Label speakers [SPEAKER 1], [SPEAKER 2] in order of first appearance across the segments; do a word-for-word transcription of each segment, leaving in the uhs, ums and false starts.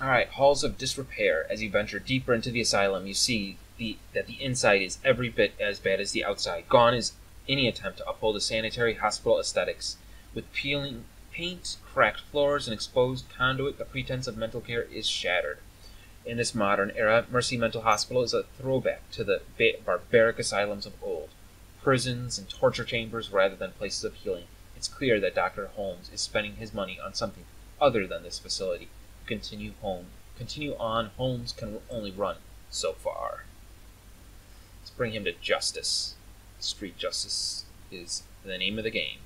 [SPEAKER 1] Alright, halls of disrepair. As you venture deeper into the asylum, you see the, that the inside is every bit as bad as the outside. Gone is any attempt to uphold a sanitary hospital aesthetics. With peeling paint, cracked floors, and exposed conduit, the pretense of mental care is shattered. In this modern era, Mercy Mental Hospital is a throwback to the ba- barbaric asylums of old. Prisons and torture chambers rather than places of healing. It's clear that Doctor Holmes is spending his money on something other than this facility. Continue home. Continue on. Holmes can only run so far. Let's bring him to justice. Street justice is the name of the game.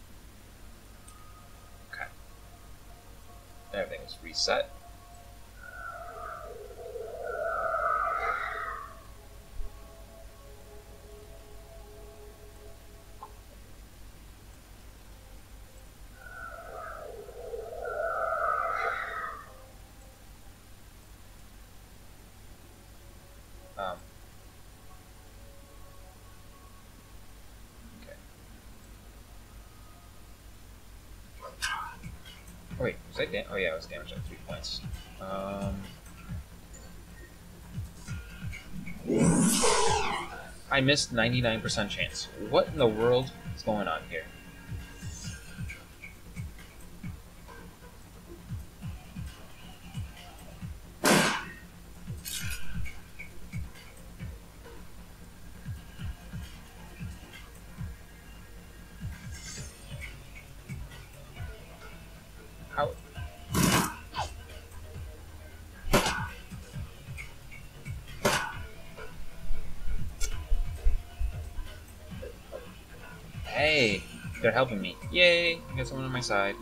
[SPEAKER 1] Okay. Everything is reset. Um, okay. Oh, wait, was that damage? Oh yeah, it was damage at three points. Um, I missed ninety-nine percent chance. What in the world is going on here? How? Hey, they're helping me. Yay, I got someone on my side.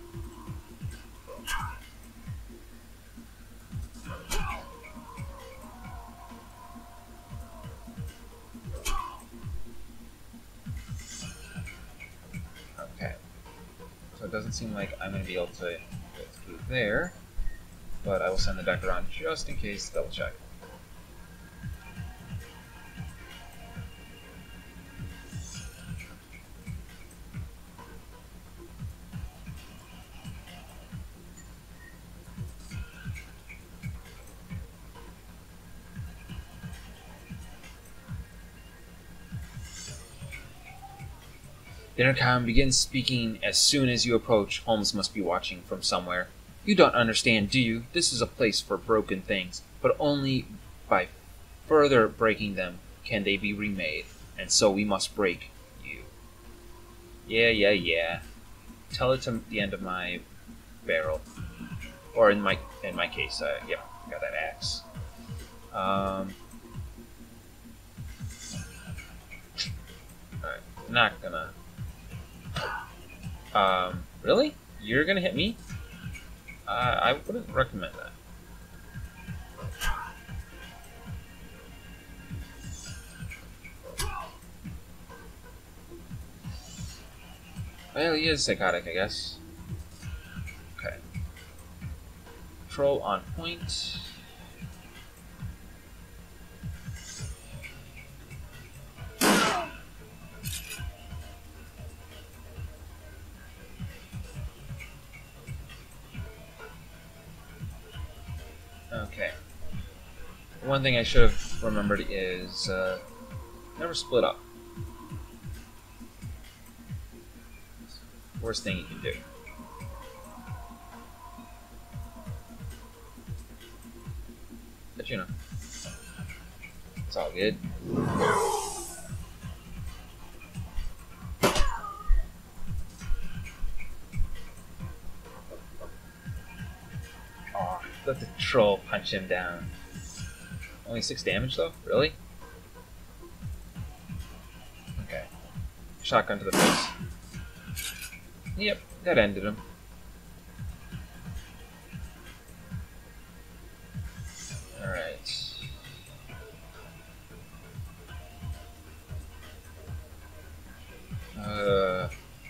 [SPEAKER 1] Okay. So it doesn't seem like I'm going to be able to go through there, but I will send the doctor on just in case, double check. The intercom begins speaking as soon as you approach. Holmes must be watching from somewhere. You don't understand, do you? This is a place for broken things, but only by further breaking them can they be remade. And so we must break you. Yeah, yeah, yeah. Tell it to the end of my barrel. Or in my in my case, uh, yeah, I got that axe. Um, Alright, not gonna... Um, really? You're gonna hit me? Uh, I wouldn't recommend that. Well, he is psychotic, I guess. Okay. Control on point. Okay. One thing I should have remembered is uh, never split up. Worst thing you can do. But you know, it's all good. Aw, let the troll punch him down. Only six damage though? Really? Okay. Shotgun to the face. Yep, that ended him. Alright. Uh...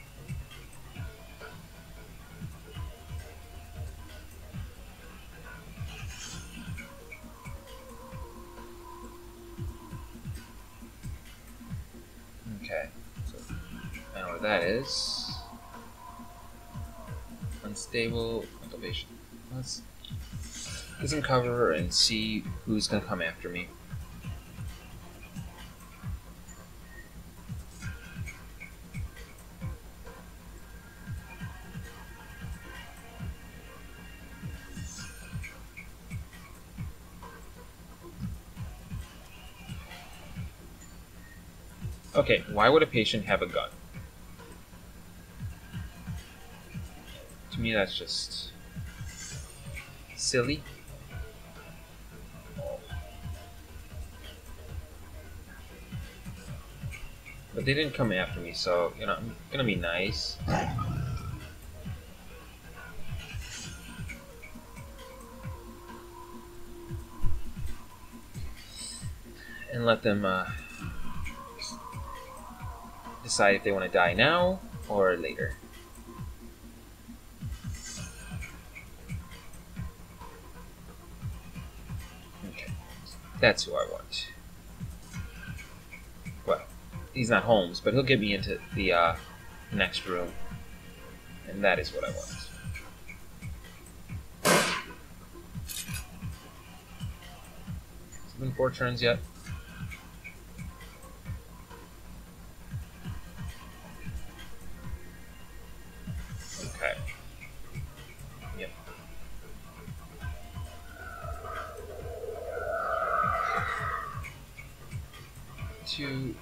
[SPEAKER 1] Okay. So, I know what that is. Unstable cultivation. Let's get some cover and see who's gonna come after me. Okay, why would a patient have a gun? To me, that's just silly. But they didn't come after me, so, you know, I'm gonna be nice. And let them uh, decide if they want to die now or later. Okay, that's who I want. Well, he's not Holmes, but he'll get me into the uh, next room, and that is what I want. Has it been four turns yet? Okay. Yep. Two.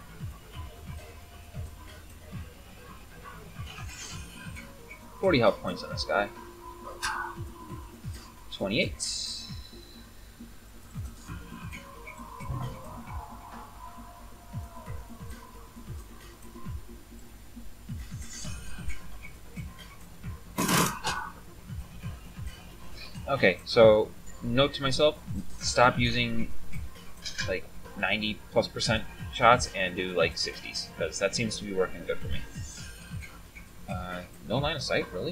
[SPEAKER 1] Forty health points on this guy. Twenty-eight. Okay, so note to myself: stop using like ninety plus percent shots and do like sixties, because that seems to be working good for me. Uh, no line of sight, really?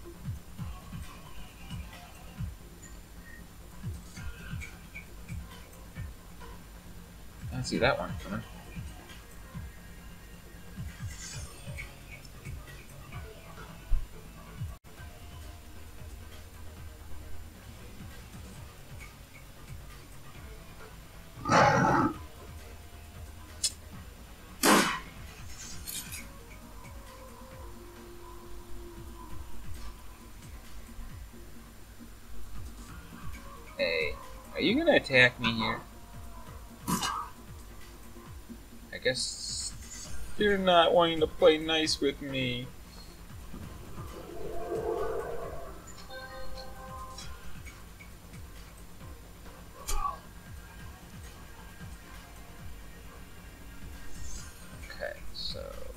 [SPEAKER 1] I don't see that one coming. Hey, are you gonna attack me here? I guess you're not wanting to play nice with me. Okay, so...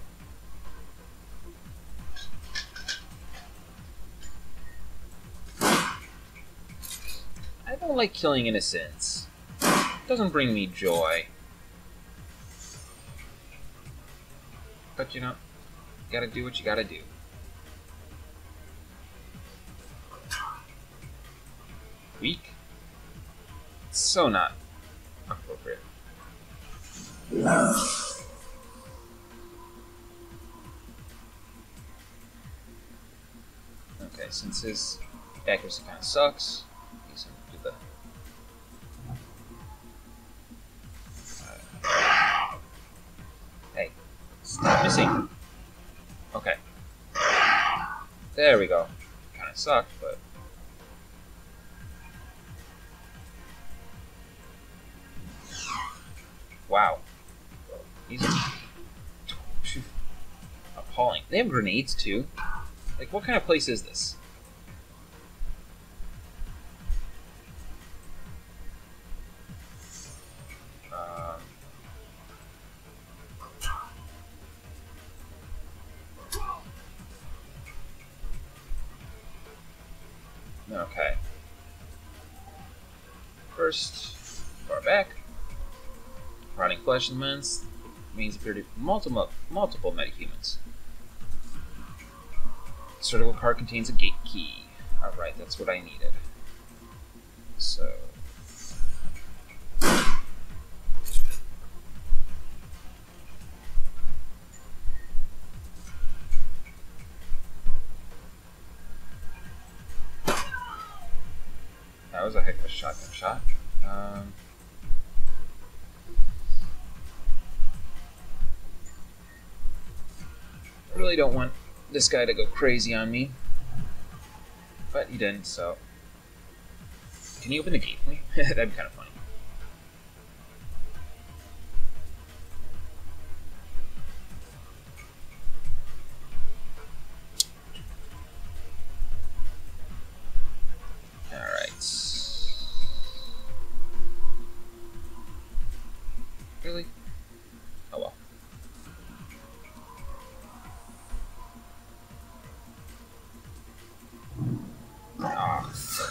[SPEAKER 1] I don't like killing innocents. It doesn't bring me joy. But you know, you gotta do what you gotta do. Weak? So not appropriate. Okay, since his accuracy kind of sucks, he's gonna do the... Uh, hey, stop missing. Okay. There we go. Kind of sucked, but... Wow. These are appalling. They have grenades too. Like, what kind of place is this? Um, okay. First, far back. Rotting flesh elements means appear to multiple multiple metahumans. Surgical card contains a gate key. Alright, that's what I needed. So... That was a heck of a shotgun shot. Um, I really don't want this guy to go crazy on me. But he didn't, so... Can you open the gate for me? That'd be kind of funny. Really? Oh well. Ah.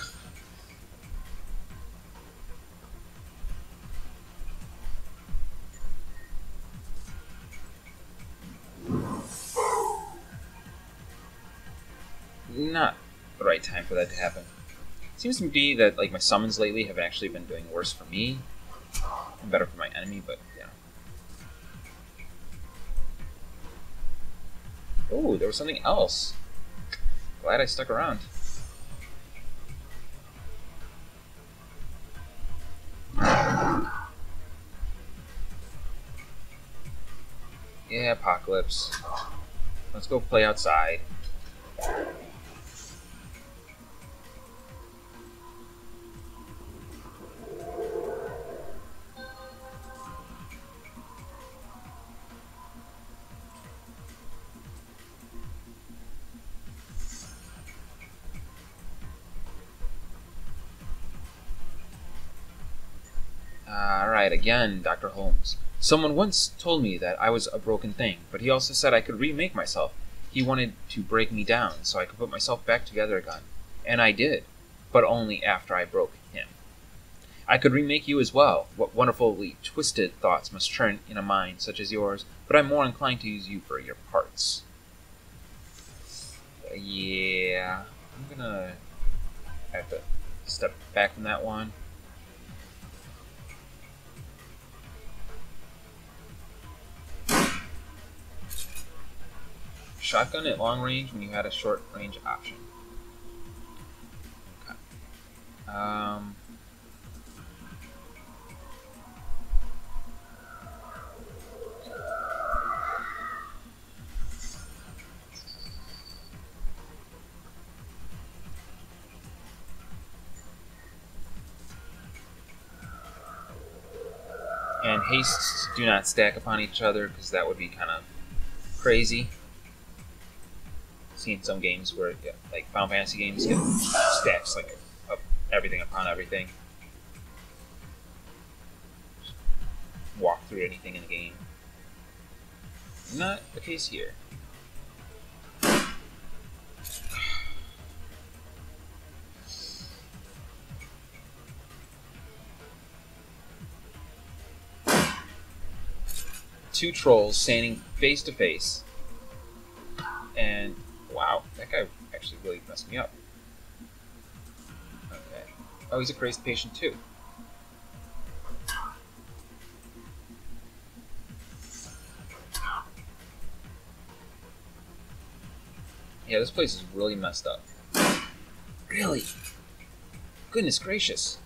[SPEAKER 1] Not the right time for that to happen. Seems to be that like my summons lately have actually been doing worse for me and better for my enemy, but yeah. Oh, there was something else. Glad I stuck around. Yeah, Apocalypse. Let's go play outside. Alright, again, Doctor Holmes. Someone once told me that I was a broken thing, but he also said I could remake myself. He wanted to break me down so I could put myself back together again. And I did, but only after I broke him. I could remake you as well. What wonderfully twisted thoughts must churn in a mind such as yours, but I'm more inclined to use you for your parts. Uh, yeah, I'm gonna have to step back from that one. Shotgun at long range when you had a short range option. Okay. Um... And hastes do not stack upon each other because that would be kind of crazy. Seen some games where, yeah, like Final Fantasy games, get stacks like up everything upon everything. Just walk through anything in the game. Not the case here. Two trolls standing face to face, and wow, that guy actually really messed me up. Okay. Oh, he's a crazed patient too. Yeah, this place is really messed up. Really? Goodness gracious.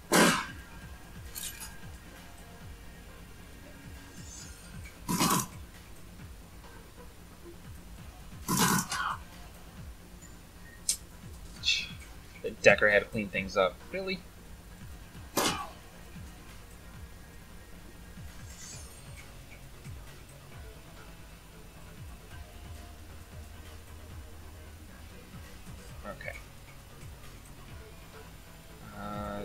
[SPEAKER 1] Decker had to clean things up. Really? Okay. Uh,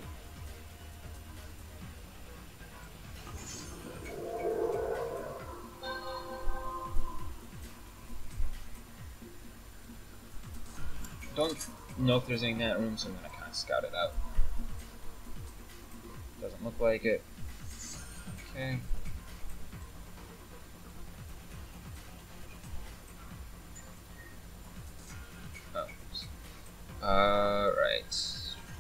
[SPEAKER 1] don't know if there's anything in that room, so I'm gonna kind of scout it out. Doesn't look like it. Okay. Oh, oops. Uh, right.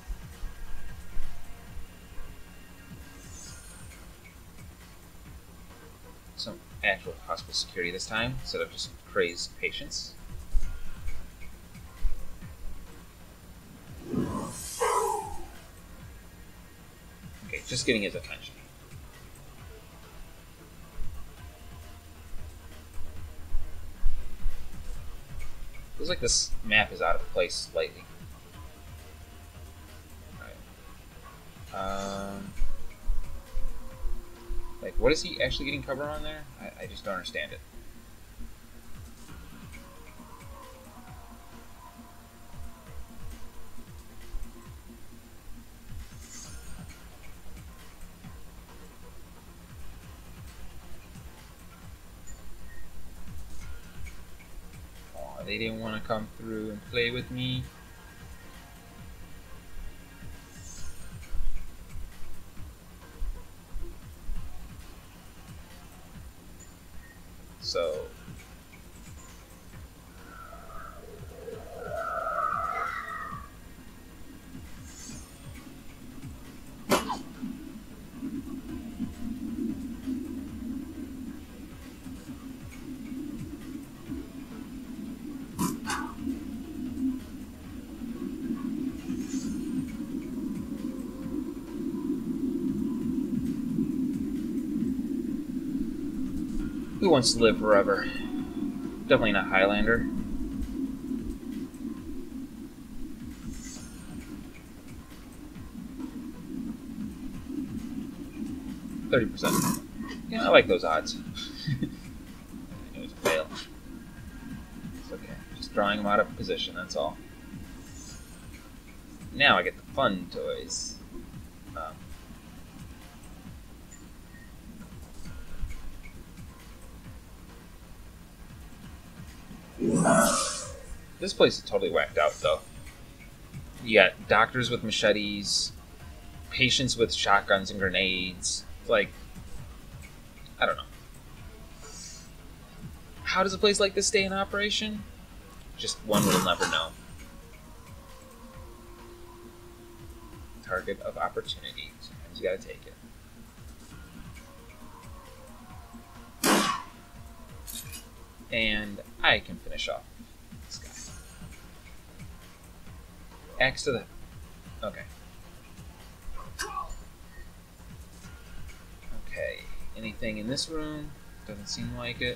[SPEAKER 1] Some actual hospital security this time, instead of just crazed patients. Just getting his attention. Feels like this map is out of place slightly. Alright. Um, like, what is he actually getting cover on there? I, I just don't understand it. They didn't want to come through and play with me. So who wants to live forever? Definitely not Highlander. Thirty percent. Yeah, I like those odds. It was a fail. It's okay. Just drawing them out of position. That's all. Now I get the fun toys. Um, This place is totally whacked out, though. You got doctors with machetes, patients with shotguns and grenades. It's like, I don't know. How does a place like this stay in operation? Just one will never know. Target of opportunity. Sometimes you gotta take it. And I can finish off this guy. Axe to the... Okay. Okay. Anything in this room? Doesn't seem like it.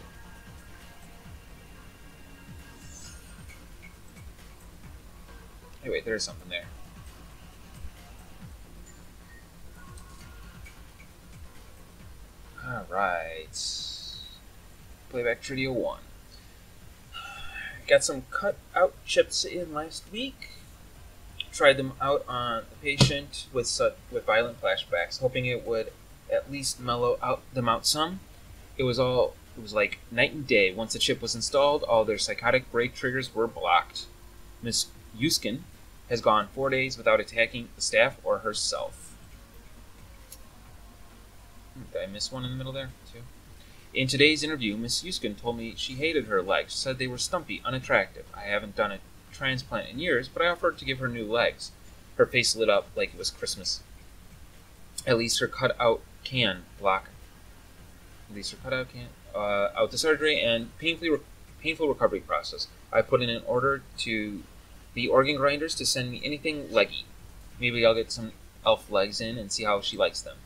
[SPEAKER 1] Hey, wait, there's something there. Alright. Playback Trivia one. Got some cut out chips in last week. Tried them out on a patient with su with violent flashbacks, hoping it would at least mellow out them out some. It was all it was like night and day. Once the chip was installed, all their psychotic break triggers were blocked. Miss Yuskin has gone four days without attacking the staff or herself. Did I miss one in the middle there too? In today's interview, Miss Yuskin told me she hated her legs, said they were stumpy, unattractive. I haven't done a transplant in years, but I offered to give her new legs. Her face lit up like it was Christmas. At least her cutout can block. At least her cutout can uh, out the surgery and painfully re painful recovery process. I put in an order to the organ grinders to send me anything leggy. Maybe I'll get some elf legs in and see how she likes them.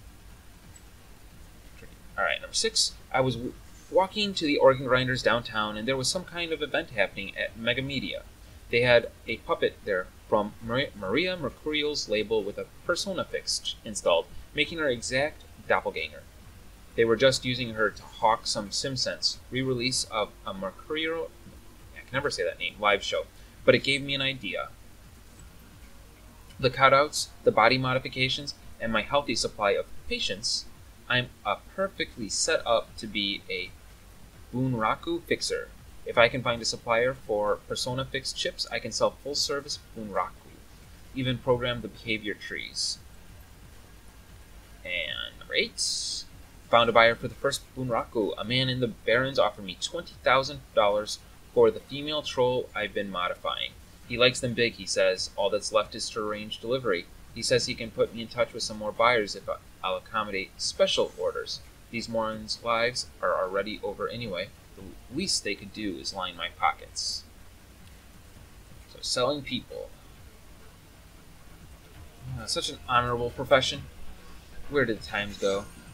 [SPEAKER 1] Alright, number six. I was w walking to the organ grinders downtown, and there was some kind of event happening at Mega Media. They had a puppet there from Maria, Maria Mercurial's label with a Persona Fix installed, making her exact doppelganger. They were just using her to hawk some SimSense re-release of a Mercurial, I can never say that name, live show, but it gave me an idea. The cutouts, the body modifications, and my healthy supply of patience, I'm a perfectly set up to be a Bunraku fixer. If I can find a supplier for Persona Fix chips, I can sell full-service Bunraku. Even program the behavior trees. And number eight. Found a buyer for the first Bunraku. A man in the Barrens offered me twenty thousand dollars for the female troll I've been modifying. He likes them big, he says. All that's left is to arrange delivery. He says he can put me in touch with some more buyers if I'll accommodate special orders. These morons' lives are already over anyway. The least they could do is line my pockets. So selling people. Uh, such an honorable profession. Where did the times go?